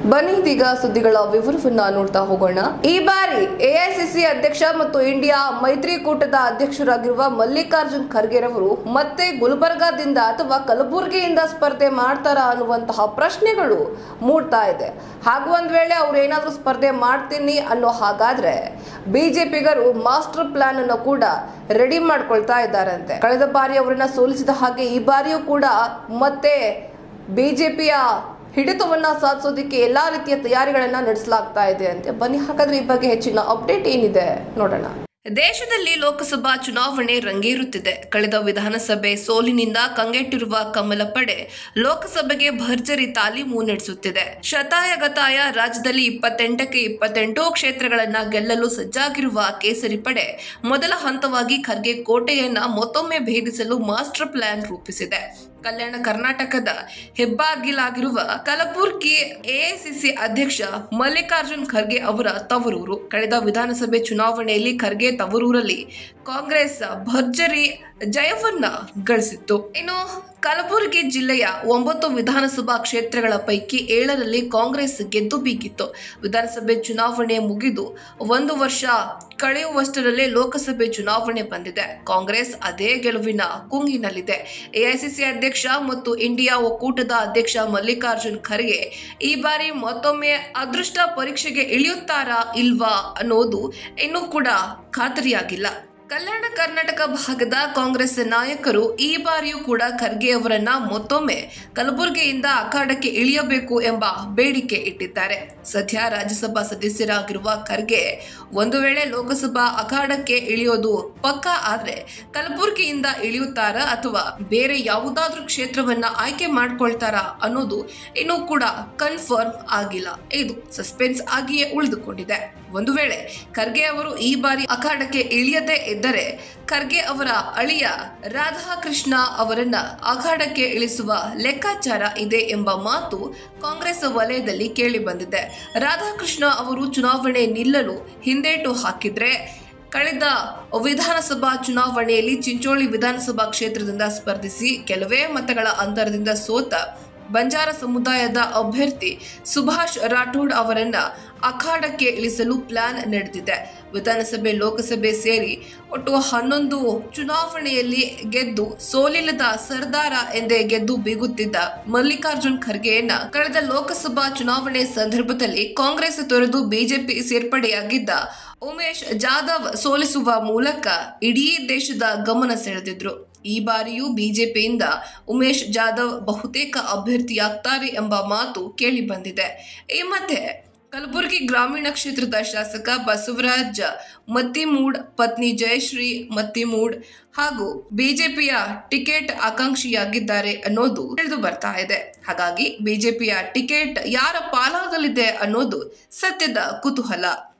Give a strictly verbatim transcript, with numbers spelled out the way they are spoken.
ಬನ್ನಿ ಇದೀಗ ಸುದ್ದಿಗಳ ವಿವರವನ್ನ ನೋಡ್ತಾ ಹೋಗೋಣ. ಈ ಬಾರಿ ಎಐಸಿಸಿ ಅಧ್ಯಕ್ಷ ಮತ್ತು ಇಂಡಿಯಾ ಮೈತ್ರಿಕೂಟದ ಅಧ್ಯಕ್ಷರಾಗಿರುವ ಮಲ್ಲಿಕಾರ್ಜುನ್ ಖರ್ಗೆರವರು ಮತ್ತೆ ಗುಲ್ಬರ್ಗಾದಿಂದ ಅಥವಾ ಕಲಬುರಗಿಯಿಂದ ಸ್ಪರ್ಧೆ ಮಾಡ್ತಾರಾ ಅನ್ನುವಂತಹ ಪ್ರಶ್ನೆಗಳು ಮೂಡ್ತಾ ಇದೆ. ಹಾಗೂ ಒಂದ್ ವೇಳೆ ಅವ್ರು ಏನಾದ್ರೂ ಸ್ಪರ್ಧೆ ಮಾಡ್ತೀನಿ ಅನ್ನೋ ಹಾಗಾದ್ರೆ ಬಿಜೆಪಿಗರು ಮಾಸ್ಟರ್ ಪ್ಲಾನ್ ಅನ್ನು ಕೂಡ ರೆಡಿ ಮಾಡ್ಕೊಳ್ತಾ ಇದ್ದಾರಂತೆ. ಕಳೆದ ಬಾರಿ ಅವರನ್ನ ಸೋಲಿಸಿದ ಹಾಗೆ ಈ ಬಾರಿಯೂ ಕೂಡ ಮತ್ತೆ ಬಿಜೆಪಿಯ ಹಿಡಿತವನ್ನ ಸಾಧಿಸೋದಕ್ಕೆ ಎಲ್ಲಾ ರೀತಿಯ ತಯಾರಿಗಳನ್ನ ನಡೆಸಲಾಗ್ತಾ ಇದೆ ಅಂತೆ. ಬನ್ನಿ ಹಾಗಾದ್ರೆ ಈ ಬಗ್ಗೆ ಹೆಚ್ಚಿನ ಅಪ್ಡೇಟ್ ಏನಿದೆ ನೋಡೋಣ. ದೇಶದಲ್ಲಿ ಲೋಕಸಭಾ ಚುನಾವಣೆ ರಂಗೇರುತ್ತಿದೆ. ಕಳೆದ ವಿಧಾನಸಭೆ ಸೋಲಿನಿಂದ ಕಂಗೆಟ್ಟಿರುವ ಕಮಲ ಪಡೆ ಲೋಕಸಭೆಗೆ ಭರ್ಜರಿ ತಾಲೀಮು ನಡೆಸುತ್ತಿದೆ. ಶತಾಯಗತಾಯ ರಾಜ್ಯದಲ್ಲಿ ಇಪ್ಪತ್ತೆಂಟಕ್ಕೆ ಇಪ್ಪತ್ತೆಂಟು ಕ್ಷೇತ್ರಗಳನ್ನ ಗೆಲ್ಲಲು ಸಜ್ಜಾಗಿರುವ ಕೇಸರಿ ಪಡೆ ಮೊದಲ ಹಂತವಾಗಿ ಖರ್ಗೆ ಕೋಟೆಯನ್ನ ಮತ್ತೊಮ್ಮೆ ಭೇದಿಸಲು ಮಾಸ್ಟರ್ ಪ್ಲಾನ್ ರೂಪಿಸಿದೆ. ಕಲ್ಯಾಣ ಕರ್ನಾಟಕದ ಹೆಬ್ಬಾಗಿಲಾಗಿರುವ ಕಲಬುರ್ಗಿ ಎಐಸಿಸಿ ಅಧ್ಯಕ್ಷ ಮಲ್ಲಿಕಾರ್ಜುನ್ ಖರ್ಗೆ ಅವರ ತವರೂರು. ಕಳೆದ ವಿಧಾನಸಭೆ ಚುನಾವಣೆಯಲ್ಲಿ ಖರ್ಗೆ ತವರೂರಲ್ಲಿ ಕಾಂಗ್ರೆಸ್ ಭರ್ಜರಿ ಜಯವನ್ನ ಗಳಿಸಿತ್ತು. ಇನ್ನು ಕಲಬುರಗಿ ಜಿಲ್ಲೆಯ ಒಂಬತ್ತು ವಿಧಾನಸಭಾ ಕ್ಷೇತ್ರಗಳ ಪೈಕಿ ಏಳರಲ್ಲಿ ಕಾಂಗ್ರೆಸ್ ಗೆದ್ದು ಬೀಗಿತ್ತು. ವಿಧಾನಸಭೆ ಚುನಾವಣೆ ಮುಗಿದು ಒಂದು ವರ್ಷ ಕಳೆಯುವಷ್ಟರಲ್ಲೇ ಲೋಕಸಭೆ ಚುನಾವಣೆ ಬಂದಿದೆ. ಕಾಂಗ್ರೆಸ್ ಅದೇ ಗೆಲುವಿನ ಕುಂಗಿನಲ್ಲಿದೆ. ಎಐಸಿಸಿ ಅಧ್ಯಕ್ಷ ಮತ್ತು ಇಂಡಿಯಾ ಒಕ್ಕೂಟದ ಅಧ್ಯಕ್ಷ ಮಲ್ಲಿಕಾರ್ಜುನ್ ಖರ್ಗೆ ಈ ಬಾರಿ ಮತ್ತೊಮ್ಮೆ ಅದೃಷ್ಟ ಪರೀಕ್ಷೆಗೆ ಇಳಿಯುತ್ತಾರಾ ಇಲ್ವಾ ಅನ್ನೋದು ಇನ್ನೂ ಕೂಡ ಖಾತರಿಯಾಗಿಲ್ಲ. ಕಲ್ಯಾಣ ಕರ್ನಾಟಕ ಭಾಗದ ಕಾಂಗ್ರೆಸ್ ನಾಯಕರು ಈ ಬಾರಿಯೂ ಕೂಡ ಖರ್ಗೆ ಅವರನ್ನ ಮತ್ತೊಮ್ಮೆ ಕಲಬುರಗಿಯಿಂದ ಅಖಾಡಕ್ಕೆ ಇಳಿಯಬೇಕು ಎಂಬ ಬೇಡಿಕೆ ಇಟ್ಟಿದ್ದಾರೆ. ಸದ್ಯ ರಾಜ್ಯಸಭಾ ಸದಸ್ಯರಾಗಿರುವ ಖರ್ಗೆ ಒಂದು ವೇಳೆ ಲೋಕಸಭಾ ಅಖಾಡಕ್ಕೆ ಇಳಿಯೋದು ಪಕ್ಕಾ ಆದ್ರೆ ಕಲಬುರಗಿಯಿಂದ ಇಳಿಯುತ್ತಾರಾ ಅಥವಾ ಬೇರೆ ಯಾವುದಾದ್ರೂ ಕ್ಷೇತ್ರವನ್ನ ಆಯ್ಕೆ ಮಾಡ್ಕೊಳ್ತಾರಾ ಅನ್ನೋದು ಇನ್ನೂ ಕೂಡ ಕನ್ಫರ್ಮ್ ಆಗಿಲ್ಲ. ಇದು ಸಸ್ಪೆನ್ಸ್ ಆಗಿಯೇ ಉಳಿದುಕೊಂಡಿದೆ. ಒಂದು ವೇಳೆ ಖರ್ಗೆ ಅವರು ಈ ಬಾರಿ ಅಖಾಡಕ್ಕೆ ಇಳಿಯದೇ ಇದ್ದರೆ ಖರ್ಗೆ ಅವರ ಅಳಿಯ ರಾಧಾಕೃಷ್ಣ ಅವರನ್ನ ಅಖಾಡಕ್ಕೆ ಇಳಿಸುವ ಲೆಕ್ಕಾಚಾರ ಇದೆ ಎಂಬ ಮಾತು ಕಾಂಗ್ರೆಸ್ ವಲಯದಲ್ಲಿ ಕೇಳಿ ಬಂದಿದೆ. ರಾಧಾಕೃಷ್ಣ ಅವರು ಚುನಾವಣೆ ನಿಲ್ಲಲು ಹಿಂದೇಟು ಹಾಕಿದ್ರೆ ಕಳೆದ ವಿಧಾನಸಭಾ ಚುನಾವಣೆಯಲ್ಲಿ ಚಿಂಚೋಳಿ ವಿಧಾನಸಭಾ ಕ್ಷೇತ್ರದಿಂದ ಸ್ಪರ್ಧಿಸಿ ಕೆಲವೇ ಮತಗಳ ಅಂತರದಿಂದ ಸೋತ ಬಂಜಾರ ಸಮುದಾಯದ ಅಭ್ಯರ್ಥಿ ಸುಭಾಷ್ ರಾಠೋಡ್ ಅವರನ್ನ ಅಖಾಡಕ್ಕೆ ಇಳಿಸಲು ಪ್ಲಾನ್ ನಡೆದಿದೆ. ವಿಧಾನಸಭೆ ಲೋಕಸಭೆ ಸೇರಿ ಒಟ್ಟು ಹನ್ನೊಂದು ಚುನಾವಣೆಯಲ್ಲಿ ಗೆದ್ದು ಸೋಲಿಲ್ಲದ ಸರ್ದಾರ ಎಂದೇ ಗೆದ್ದು ಬೀಗುತ್ತಿದ್ದ ಮಲ್ಲಿಕಾರ್ಜುನ್ ಖರ್ಗೆಯನ್ನ ಕಳೆದ ಲೋಕಸಭಾ ಚುನಾವಣೆ ಸಂದರ್ಭದಲ್ಲಿ ಕಾಂಗ್ರೆಸ್ ತೊರೆದು ಬಿಜೆಪಿ ಸೇರ್ಪಡೆಯಾಗಿದ್ದ ಉಮೇಶ್ ಜಾಧವ್ ಸೋಲಿಸುವ ಮೂಲಕ ಇಡೀ ದೇಶದ ಗಮನ ಸೆಳೆದಿದ್ರು. ಈ ಬಾರಿಯೂ ಬಿಜೆಪಿಯಿಂದ ಉಮೇಶ್ ಜಾಧವ್ ಬಹುತೇಕ ಅಭ್ಯರ್ಥಿಯಾಗ್ತಾರೆ ಎಂಬ ಮಾತು ಕೇಳಿ ಬಂದಿದೆ. ಈ ಮಧ್ಯೆ ಕಲಬುರಗಿ ಗ್ರಾಮೀಣ ಕ್ಷೇತ್ರದ ಶಾಸಕ ಬಸವರಾಜ್ ಮತ್ತಿಮೂಡ್ ಪತ್ನಿ ಜಯಶ್ರೀ ಮತ್ತಿಮೂಡ್ ಹಾಗೂ ಬಿಜೆಪಿಯ ಟಿಕೆಟ್ ಆಕಾಂಕ್ಷಿಯಾಗಿದ್ದಾರೆ ಅನ್ನೋದು ತಿಳಿದು ಬರ್ತಾ ಇದೆ. ಹಾಗಾಗಿ ಬಿಜೆಪಿಯ ಟಿಕೆಟ್ ಯಾರ ಪಾಲಾಗಲಿದೆ ಅನ್ನೋದು ಸದ್ಯದ ಕುತೂಹಲ.